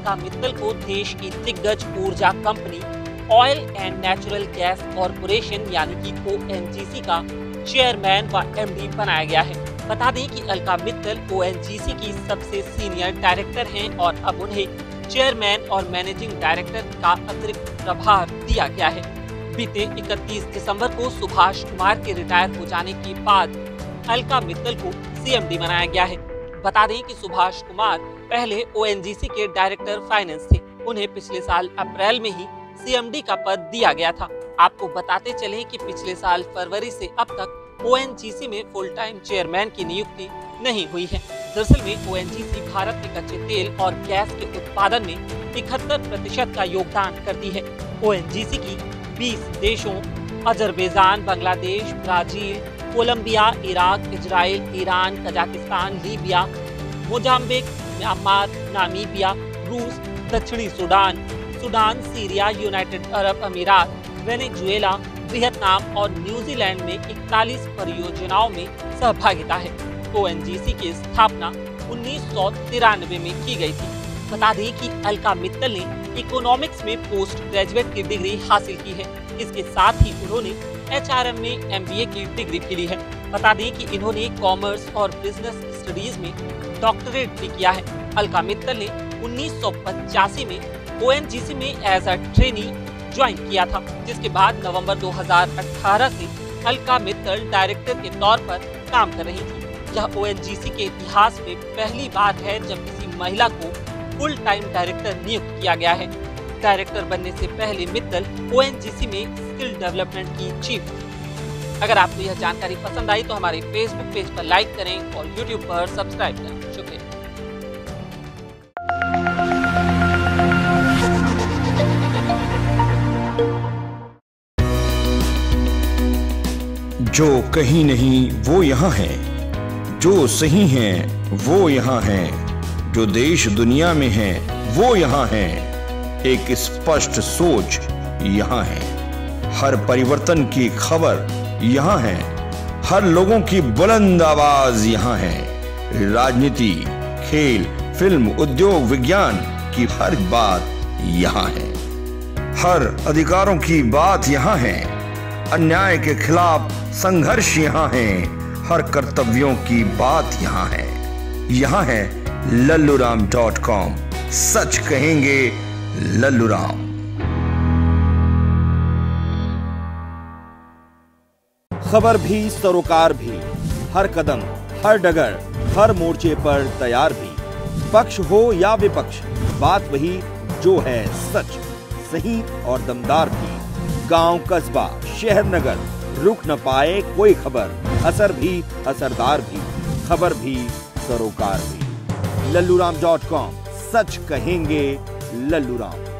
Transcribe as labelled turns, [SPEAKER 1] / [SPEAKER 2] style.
[SPEAKER 1] अलका मित्तल को देश की दिग्गज ऊर्जा company oil and natural gas corporation यानी कि ONGC का चेयरमैन व MD बनाया गया है। बता दें कि अलका मित्तल ONGC की सबसे सीनियर डायरेक्टर हैं और अब उन्हें चेयरमैन और मैनेजिंग डायरेक्टर का अतिरिक्त प्रभार दिया गया है। बीते 31 दिसंबर को सुभाष कुमार के रिटायर हो जाने के बाद अलका मित्तल को CMD बनाया गया है। बता दें कि सुभाष कुमार पहले ONGC के डायरेक्टर फाइनेंस थे। उन्हें पिछले साल अप्रैल में ही CMD का पद दिया गया था। आपको बताते चले कि पिछले साल फरवरी से अब तक ONGC में फुल टाइम चेयरमैन की नियुक्ति नहीं हुई है। दरअसल में ONGC भारत में कच्चे तेल और गैस के उत्पादन में 71% का योगदान करती है। ONGC की 20 देशों Azerbaijan, Bangladesh, Brazil, Colombia, Iraq, Israel, Iran, Kazakhstan, Libya, Mozambique, Myanmar, Namibia, रूस, दक्षिणी सूडान, सीरिया, यूनाइटेड अरब अमीरात, वेनेजुएला, वियतनाम और न्यूजीलैंड में 41 परियोजनाओं में सहभागिता है। ONGC की स्थापना 1993 में की गई थी। बता दें कि अलका मित्तल ने इकोनॉमिक्स में पोस्ट ग्रेजुएट की डिग्री हासिल की है। इसके साथ ही उन्होंने HRM में MBA की डिग्री भी ली है। बता दें कि इन्होंने कॉमर्स और बिजनेस स्टडीज में डॉक्टरेट भी किया है। अलका मित्तल ने 1985 में ONGC में एज अ ट्रेनी ज्वाइन किया था, जिसके बाद नवंबर 2018 से अलका मित्तल डायरेक्टर के तौर पर काम कर रही थी। यह ONGC के इतिहास में पहली बार है जब किसी महिला को फुल टाइम डायरेक्टर नियुक्त किया गया है। डायरेक्टर बनने से पहले मित्तल ONGC में स्किल डेवलपमेंट की चीफ थी। अगर आपको यह जानकारी पसंद आई तो हमारे फेसबुक पेज पर लाइक करें और यूट्यूब पर सब्सक्राइब करें। शुक्रिया।
[SPEAKER 2] जो कहीं नहीं वो यहाँ है, जो सही है वो यहाँ है, जो देश दुनिया में है वो यहाँ है, एक स्पष्ट सोच यहाँ है, हर परिवर्तन की खबर यहाँ है, हर लोगों की बुलंद आवाज यहाँ है, राजनीति, खेल, फिल्म, उद्योग, विज्ञान की हर बात यहाँ है, हर अधिकारों की बात यहाँ है, अन्याय के खिलाफ संघर्ष यहाँ है, हर कर्तव्यों की बात यहाँ है। यहाँ है LalluRam.com, सच कहेंगे लल्लूराम।
[SPEAKER 3] खबर भी सरोकार भी, हर कदम हर डगर हर मोर्चे पर तैयार भी, पक्ष हो या विपक्ष बात वही जो है सच, सही और दमदार भी। गांव, कस्बा, शहर, नगर, रुक न पाए कोई खबर, असर भी असरदार भी, खबर भी सरोकार भी। LalluRam.com, सच कहेंगे लल्लूराम।